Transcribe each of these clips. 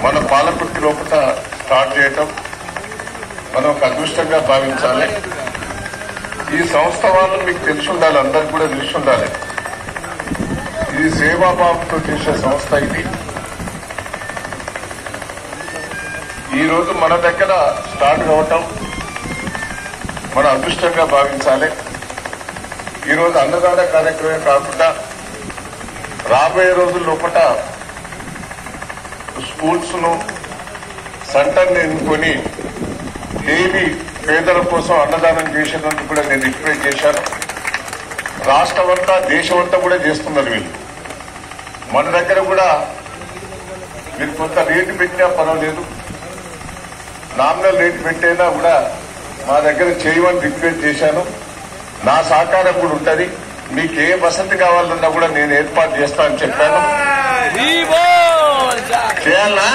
మన పాలకుర్తి లోపల స్టార్ట్ చేయటం మనం ఒక అదృష్టంగా భావించాలి. ఈ సంస్థ వాళ్ళు మీకు తెలిసి ఉండాలి, అందరికి కూడా తెలిసి ఉండాలి. ఇది సేవాభావంతో చేసే సంస్థ. ఇది ఈ రోజు మన దగ్గర స్టార్ట్ కావటం మన అదృష్టంగా భావించాలి. ఈరోజు అన్నదాన కార్యక్రమమే కాకుండా రాబోయే రోజుల లోపల స్కూల్స్ ను సెంటర్ని ఎన్నుకొని డైలీ పేదల కోసం అన్నదానం చేసేందుకు కూడా నేను రిక్వెస్ట్ చేశాను. రాష్ట్రమంతా దేశమంతా కూడా చేస్తున్నారు వీళ్ళు. మన దగ్గర కూడా మీరు కొంత రేటు పెట్టినా పర్వాలేదు, నామినల్ రేటు పెట్టైనా కూడా మా దగ్గర చేయమని రిక్వెస్ట్ చేశాను. నా సహకారం కూడా ఉంటుంది. మీకు ఏ వసతి కావాలన్నా కూడా నేను ఏర్పాటు చేస్తానని చెప్పాను. చేయాలనా?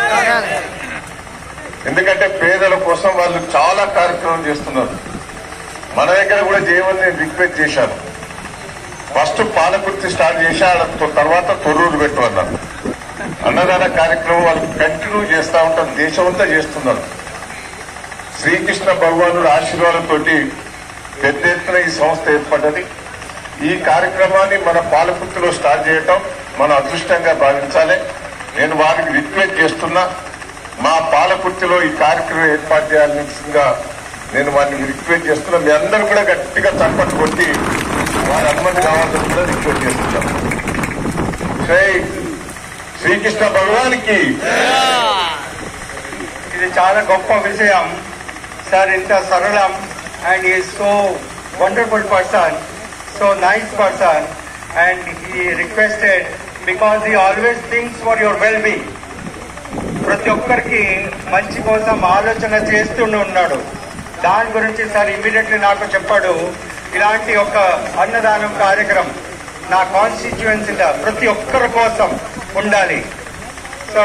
ఎందుకంటే పేదల కోసం వాళ్ళు చాలా కార్యక్రమం చేస్తున్నారు. మన దగ్గర కూడా చేయమని నేను రిక్వెస్ట్ చేశాను. ఫస్ట్ పాలకుర్తి స్టార్ట్ చేశా, తర్వాత తొర్రూరు పెట్టమన్నారు. అన్నదాన కార్యక్రమం వాళ్ళు కంటిన్యూ చేస్తా ఉంటారు, దేశమంతా చేస్తున్నారు. శ్రీకృష్ణ భగవానుడు ఆశీర్వాదంతో పెద్ద ఎత్తున ఈ సంస్థ ఏర్పడ్డది. ఈ కార్యక్రమాన్ని మన పాలకుర్తిలో స్టార్ట్ చేయటం మన అదృష్టంగా భావించాలి. నేను వారికి రిక్వెస్ట్ చేస్తున్నా, మా పాలకుర్తిలో ఈ కార్యక్రమం ఏర్పాటు చేయాల్సిందిగా నేను వారిని రిక్వెస్ట్ చేస్తున్నా. మీ అందరూ కూడా గట్టిగా చప్పట్లు కొట్టి వారి అనుమతి కావాలని కూడా రిక్వెస్ట్ చేస్తున్నాం. శ్రీకృష్ణ భగవానికి ఇది చాలా గొప్ప విషయం సార్. ఇంత సరళం and he is so wonderful person, so nice person, and he requested because he always thinks for your well-being. ప్రతి ఒక్కరికి మంచి కోసం ఆలోచన చేస్తూనే ఉన్నాడు. దాని గురించి సార్ ఇమీడియట్లీ నాకు చెప్పాడు, ఇలాంటి ఒక అన్నదానం కార్యక్రమం నా కాన్స్టిట్యుయెన్సీలో ప్రతి ఒక్కరి కోసం ఉండాలి. So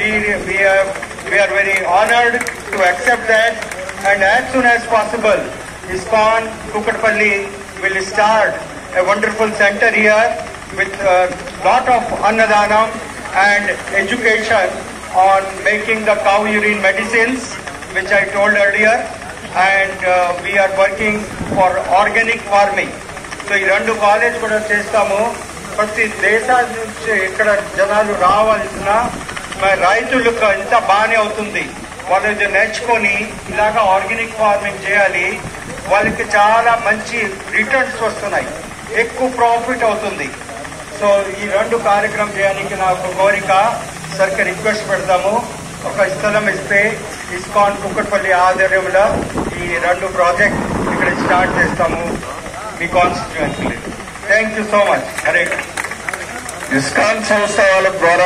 we are very honored to accept that, and as soon as possible ISKCON Kukatpalli will start a wonderful center here with a lot of annadhanam and education on making the cow urine medicines, which I told earlier, and we are working for organic farming. So ఈ రెండు college కూడా చేస్తాము. ప్రతి దేశాల నుంచి ఇక్కడ జనాలు రావాల్సిన రైతులకు ఇంత బాగానే అవుతుంది. వాళ్ళు ఇది నేర్చుకొని ఇలాగా ఆర్గానిక్ ఫార్మింగ్ చేయాలి. వాళ్ళకి చాలా మంచి రిటర్న్స్ వస్తున్నాయి, ఎక్కువ ప్రాఫిట్ అవుతుంది. సో ఈ రెండు కార్యక్రమం చేయడానికి నాకు కోరిక. సరికి రిక్వెస్ట్ పెడతాము, ఒక స్థలం ఇస్తే ISKCON కుక్కట్పల్లి ఆధ్వర్యంలో ఈ రెండు ప్రాజెక్ట్ ఇక్కడ స్టార్ట్ చేస్తాము మీ constituency. Thank you so much. Hare ISKCON సంస్థ వాళ్ళ ద్వారా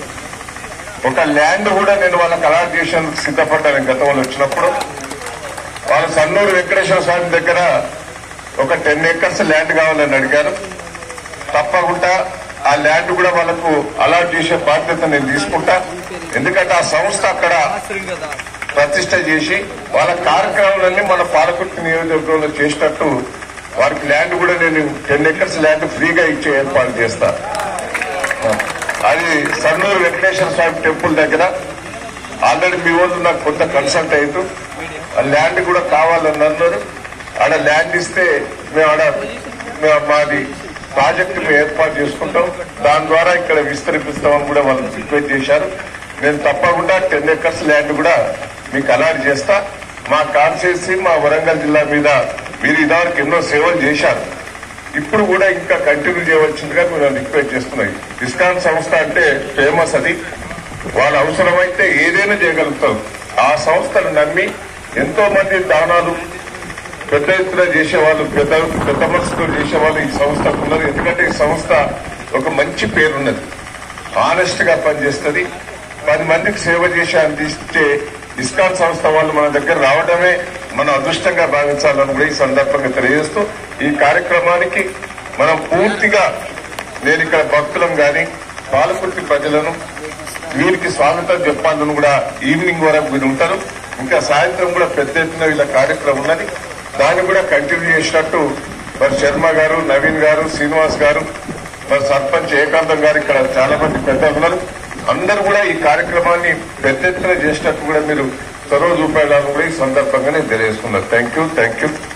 ఒక ల్యాండ్ కూడా నేను వాళ్ళకి అలాట్ చేసేందుకు సిద్ధపడ్డాను. గతంలో వచ్చినప్పుడు వాళ్ళు సన్నూరు వెంకటేశ్వర స్వామి దగ్గర ఒక 10 acres ల్యాండ్ కావాలని అడిగారు. తప్పకుండా ఆ ల్యాండ్ కూడా వాళ్ళకు అలాట్ చేసే బాధ్యత నేను తీసుకుంటా. ఎందుకంటే ఆ సంస్థ అక్కడ ప్రతిష్ట చేసి వాళ్ళ కార్యక్రమాలన్నీ మన పాలకుర్తి నియోజకవర్గంలో చేసినట్టు వారికి ల్యాండ్ కూడా నేను 10 acres ల్యాండ్ ఫ్రీగా ఇచ్చే ఏర్పాటు చేస్తా. అది సన్నూరు వెంకటేశ్వర స్వామి టెంపుల్ దగ్గర. ఆల్రెడీ మీ వాళ్ళు నాకు కొంత కన్సల్ట్ అయ్యారు, ఆ ల్యాండ్ కూడా కావాలని అన్నారు. ఆడ ల్యాండ్ ఇస్తే మేము మాది ప్రాజెక్టు మేము ఏర్పాటు చేసుకుంటాం, దాని ద్వారా ఇక్కడ విస్తరిపిస్తామని కూడా వాళ్ళు రిక్వెస్ట్ చేశారు. నేను తప్పకుండా 10 acres ల్యాండ్ కూడా మీకు అలాట్ చేస్తా. మా కాన్స్టిట్యుయెన్సీ మా వరంగల్ జిల్లా మీద మీరు ఇదివరకు ఎన్నో సేవలు చేశారు, ఇప్పుడు కూడా ఇంకా కంటిన్యూ చేయవలసిందిగా మేము రిక్వెస్ట్ చేస్తున్నాయి. ISKCON సంస్థ అంటే ఫేమస్. అది వాళ్ళ అవసరమైతే ఏదైనా చేయగలుగుతారు. ఆ సంస్థను నమ్మి ఎంతో మంది దానాలు పెద్ద ఎత్తున చేసేవాళ్ళు, పెద్ద మనసుతో చేసేవాళ్ళు ఈ సంస్థకు ఉన్నారు. ఎందుకంటే ఈ సంస్థ ఒక మంచి పేరున్నది, ఆనెస్ట్ గా పనిచేస్తుంది, 10 మందికి సేవ చేసి అందిస్తే ISKCON సంస్థ వాళ్ళు మన దగ్గర రావడమే మనం అదృష్టంగా భావించాలని కూడా ఈ సందర్భంగా తెలియజేస్తూ ఈ కార్యక్రమానికి మనం పూర్తిగా నేను ఇక్కడ భక్తులను గాని పాలకుర్తి ప్రజలను వీరికి స్వాగతం చెప్పాలని కూడా ఈవినింగ్ వరకు మీరు ఉంటారు. ఇంకా సాయంత్రం కూడా పెద్ద ఎత్తున వీళ్ళ కార్యక్రమం ఉన్నది, దాన్ని కూడా కంటిన్యూ చేసినట్టు మరి శర్మ గారు, నవీన్ గారు, శ్రీనివాస్ గారు, మరి సర్పంచ్ ఏకాంతం గారు, ఇక్కడ చాలా మంది పెద్దలు ఉన్నారు. అందరూ కూడా ఈ కార్యక్రమాన్ని పెద్ద ఎత్తున చేసినట్టు కూడా మీరు చొరవ చూపేయాలని కూడా ఈ సందర్భంగా నేను తెలియజేస్తున్నాను. Thank you.